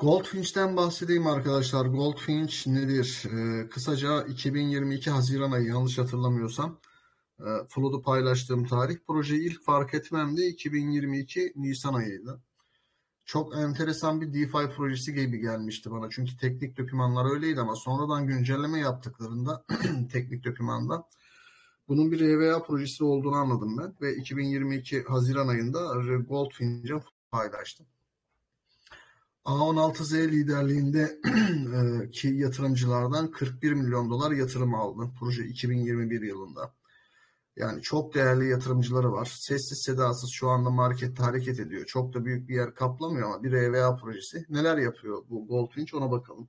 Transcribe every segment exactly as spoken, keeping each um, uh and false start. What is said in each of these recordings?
Goldfinch'ten bahsedeyim arkadaşlar. Goldfinch nedir? Ee, kısaca iki bin yirmi iki Haziran ayı yanlış hatırlamıyorsam e, Flood'u paylaştığım tarih. Projeyi ilk fark etmem de iki bin yirmi iki Nisan ayıydı. Çok enteresan bir DeFi projesi gibi gelmişti bana. Çünkü teknik dokümanlar öyleydi ama sonradan güncelleme yaptıklarında teknik dokümanda bunun bir R V A projesi olduğunu anladım ben. Ve iki bin yirmi iki Haziran ayında Goldfinch'e paylaştım. A on altı Z liderliğinde e, ki yatırımcılardan kırk bir milyon dolar yatırım aldı proje iki bin yirmi bir yılında. Yani çok değerli yatırımcıları var. Sessiz sedasız şu anda markette hareket ediyor. Çok da büyük bir yer kaplamıyor ama bir R V A projesi. Neler yapıyor bu Goldfinch, ona bakalım.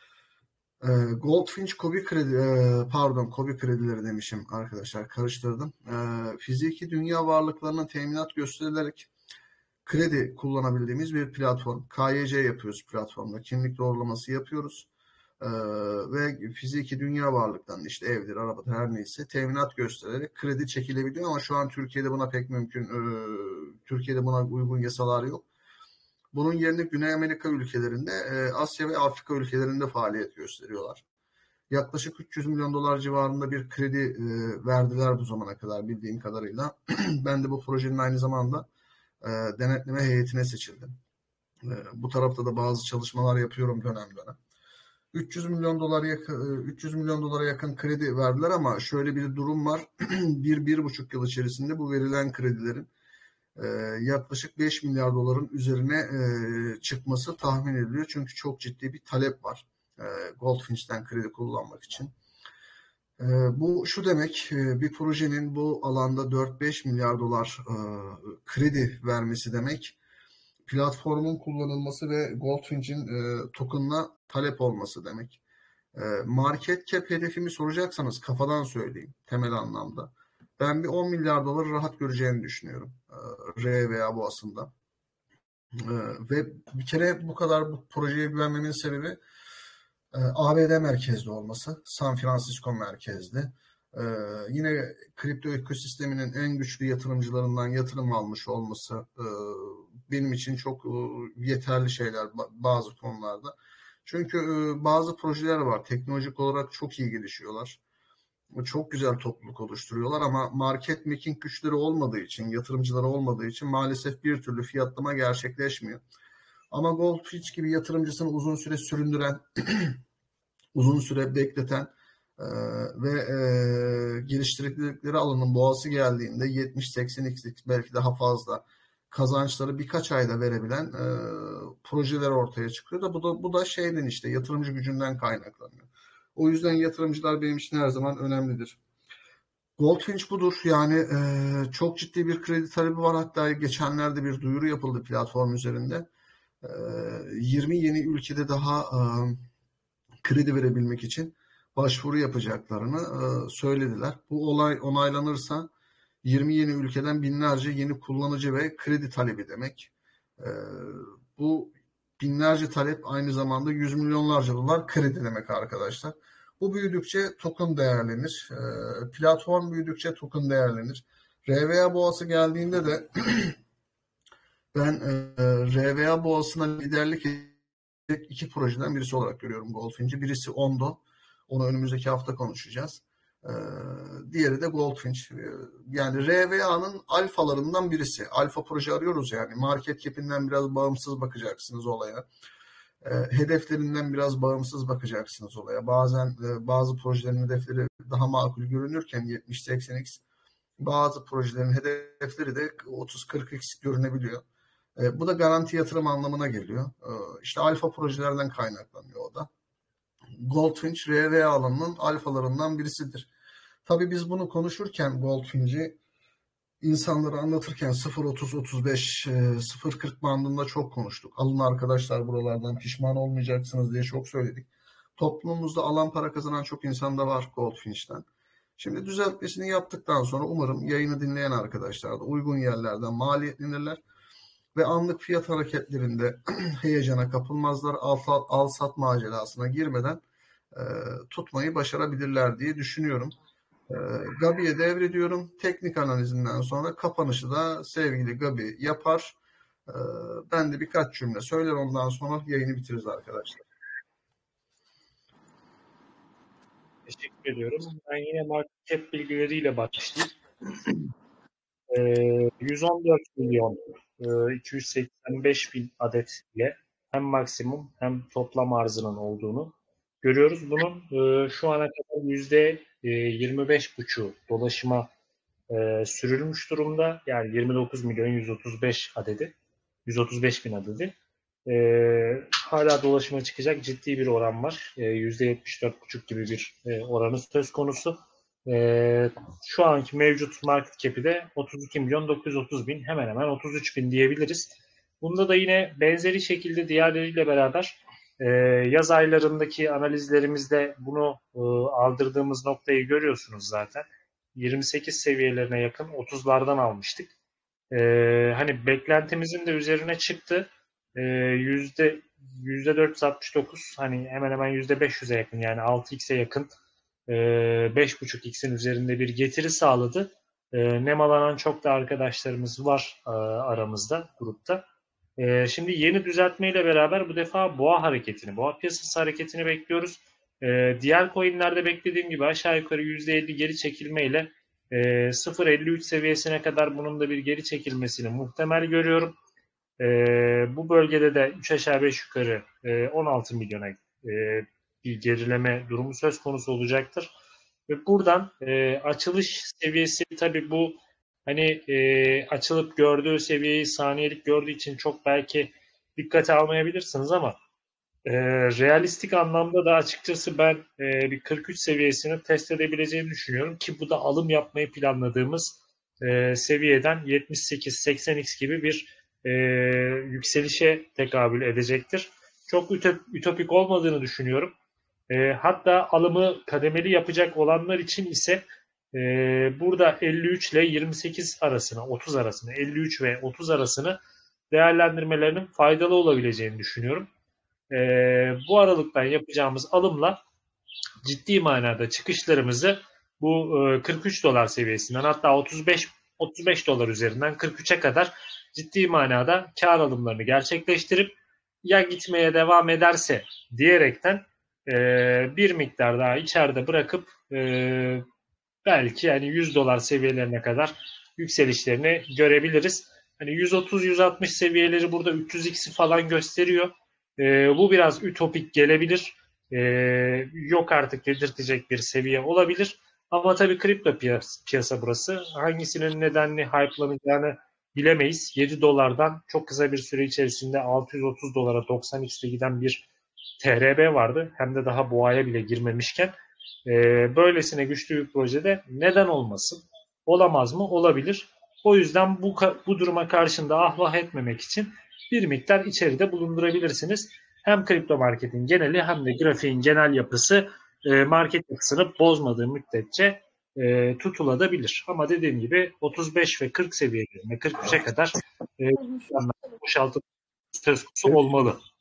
E, Goldfinch Kobi kredi e, pardon Kobi kredileri demişim arkadaşlar, karıştırdım. E, fiziki dünya varlıklarına teminat gösterilerek kredi kullanabildiğimiz bir platform. K Y C yapıyoruz platformda. Kimlik doğrulaması yapıyoruz. Ee, ve fiziki dünya varlıklarının, işte evdir, arabadır, her neyse, teminat göstererek kredi çekilebiliyor ama şu an Türkiye'de buna pek mümkün, e, Türkiye'de buna uygun yasalar yok. Bunun yerine Güney Amerika ülkelerinde, e, Asya ve Afrika ülkelerinde faaliyet gösteriyorlar. Yaklaşık üç yüz milyon dolar civarında bir kredi e, verdiler bu zamana kadar bildiğim kadarıyla. Ben de bu projenin aynı zamanda e, denetleme heyetine seçildim. E, bu tarafta da bazı çalışmalar yapıyorum dönem dönem. üç yüz milyon dolar yakın, üç yüz milyon dolara yakın kredi verdiler ama şöyle bir durum var. bir bir buçuk yıl içerisinde bu verilen kredilerin e, yaklaşık beş milyar doların üzerine e, çıkması tahmin ediliyor. Çünkü çok ciddi bir talep var e, Goldfinch'ten kredi kullanmak için. E, bu şu demek, e, bir projenin bu alanda dört beş milyar dolar e, kredi vermesi demek, platformun kullanılması ve Goldfinch'in e, token'ına talep olması demek. E, market cap hedefimi soracaksanız kafadan söyleyeyim temel anlamda. Ben bir on milyar dolar rahat göreceğini düşünüyorum e, R veya boğasında. E, ve bir kere bu kadar bu projeye güvenmemin sebebi e, A B D merkezli olması, San Francisco merkezli. E, yine kripto ekosisteminin en güçlü yatırımcılarından yatırım almış olması e, benim için çok e, yeterli şeyler bazı konularda. Çünkü e, bazı projeler var, teknolojik olarak çok iyi gelişiyorlar. Çok güzel topluluk oluşturuyorlar ama market making güçleri olmadığı için, yatırımcıları olmadığı için maalesef bir türlü fiyatlama gerçekleşmiyor. Ama Goldfinch gibi yatırımcısını uzun süre süründüren, uzun süre bekleten e, ve e, geliştirdikleri alanın boğası geldiğinde yetmiş seksen x belki daha fazla kazançları birkaç ayda verebilen e, projeler ortaya çıkıyor da bu da bu da şeyden, işte yatırımcı gücünden kaynaklanıyor. O yüzden yatırımcılar benim için her zaman önemlidir. Goldfinch budur. Yani e, çok ciddi bir kredi talebi var. Hatta geçenlerde bir duyuru yapıldı platform üzerinde. E, yirmi yeni ülkede daha e, kredi verebilmek için başvuru yapacaklarını e, söylediler. Bu olay onaylanırsa yirmi yeni ülkeden binlerce yeni kullanıcı ve kredi talebi demek. E, bu binlerce talep aynı zamanda yüz milyonlarca dolar kredi demek arkadaşlar. Bu büyüdükçe token değerlenir. E, platform büyüdükçe token değerlenir. R V A boğası geldiğinde de ben e, R V A boğasına liderlik edecek iki projeden birisi olarak görüyorum Goldfinch'i. Birisi Ondo. Onu önümüzdeki hafta konuşacağız. E, diğeri de Goldfinch. E, yani R V A'nın alfalarından birisi. Alfa proje arıyoruz yani. Market cap'inden biraz bağımsız bakacaksınız olaya. E, hedeflerinden biraz bağımsız bakacaksınız olaya. Bazen e, bazı projelerin hedefleri daha makul görünürken yetmiş seksen x, bazı projelerin hedefleri de otuz kırk x görünebiliyor. E, bu da garanti yatırım anlamına geliyor. E, işte alfa projelerden kaynaklanıyor o da. Goldfinch R V A alanının alfalarından birisidir. Tabii biz bunu konuşurken Goldfinch'i insanlara anlatırken sıfır otuz otuz beş sıfır kırk bandında çok konuştuk. Alın arkadaşlar buralardan, pişman olmayacaksınız diye çok söyledik. Toplumumuzda alan para kazanan çok insan da var Goldfinch'ten. Şimdi düzeltmesini yaptıktan sonra umarım yayını dinleyen arkadaşlar da uygun yerlerden maliyetlenirler ve anlık fiyat hareketlerinde heyecana kapılmazlar. Al, al sat macerasına girmeden e, tutmayı başarabilirler diye düşünüyorum. E, Gabi'ye devrediyorum. Teknik analizinden sonra kapanışı da sevgili Gabi yapar. Ee, ben de birkaç cümle söyler, ondan sonra yayını bitiririz arkadaşlar. Teşekkür ediyorum. Ben yine market cap bilgileriyle başlayayım. Ee, yüz on dört milyon e, iki yüz seksen beş bin adet ile hem maksimum hem toplam arzının olduğunu görüyoruz. Bunun e, şu ana kadar yüzde yirmi beş buçuğu dolaşıma e, sürülmüş durumda. Yani yirmi dokuz milyon yüz otuz beş adedi, yüz otuz beş bin adedi. E, hala dolaşıma çıkacak ciddi bir oran var. E, yüzde yetmiş dört buçuk gibi bir e, oranı söz konusu. E, şu anki mevcut market cap'i de otuz iki milyon dokuz yüz otuz bin, hemen hemen otuz üç bin diyebiliriz. Bunda da yine benzeri şekilde diğerleriyle beraber e, yaz aylarındaki analizlerimizde bunu e, aldırdığımız noktayı görüyorsunuz zaten. yirmi sekiz seviyelerine yakın otuzlardan almıştık. Ee, hani beklentimizin de üzerine çıktı. Ee, yüzde yüzde dört yüz altmış dokuz, hani hemen hemen yüzde beş yüze yakın, yani altı x'e yakın, e, beş buçuk x'in üzerinde bir getiri sağladı. E, nemalanan çok da arkadaşlarımız var e, aramızda, grupta. E, şimdi yeni düzeltmeyle beraber bu defa boğa hareketini, boğa piyasası hareketini bekliyoruz. E, diğer coinlerde beklediğim gibi aşağı yukarı yüzde elli geri çekilmeyle e, sıfır virgül elli üç seviyesine kadar bunun da bir geri çekilmesini muhtemel görüyorum. E, bu bölgede de üç aşağı beş yukarı e, on altı milyona e, bir gerileme durumu söz konusu olacaktır. Ve buradan e, açılış seviyesi, tabii bu hani e, açılıp gördüğü seviyeyi saniyelik gördüğü için çok belki dikkate almayabilirsiniz ama e, realistik anlamda da açıkçası ben e, bir kırk üç seviyesini test edebileceğini düşünüyorum ki bu da alım yapmayı planladığımız e, seviyeden yetmiş sekiz seksen x gibi bir e, yükselişe tekabül edecektir. Çok ütopik olmadığını düşünüyorum. E, hatta alımı kademeli yapacak olanlar için ise e, burada elli üç ile yirmi sekiz arasını, otuz arasını, elli üç ve otuz arasını değerlendirmelerinin faydalı olabileceğini düşünüyorum. E, bu aralıktan yapacağımız alımla ciddi manada çıkışlarımızı bu e, kırk üç dolar seviyesinden, hatta otuz beş otuz beş dolar üzerinden kırk üçe kadar ciddi manada kar alımlarını gerçekleştirip ya gitmeye devam ederse diyerekten e, bir miktar daha içeride bırakıp e, belki yani yüz dolar seviyelerine kadar yükselişlerini görebiliriz. Hani yüz otuz yüz altmış seviyeleri burada üç yüz x'i falan gösteriyor. E, bu biraz ütopik gelebilir. E, yok artık dedirtecek bir seviye olabilir. Ama tabii kripto piyasa, piyasa burası. Hangisinin nedenli hype'lanacağını bilemeyiz. yedi dolardan çok kısa bir süre içerisinde altı yüz otuz dolara doksan x'te giden bir T R B vardı. Hem de daha boğaya bile girmemişken. E, böylesine güçlü bir projede neden olmasın? Olamaz mı? Olabilir. O yüzden bu, bu duruma karşında ah vah etmemek için bir miktar içeride bulundurabilirsiniz. Hem kripto marketin geneli hem de grafiğin genel yapısı e, market yapısını bozmadığı müddetçe e, tutulabilir. Ama dediğim gibi otuz beş ve kırk seviyelerine, kırk üçe kadar e, boşaltım söz konusu olmalı.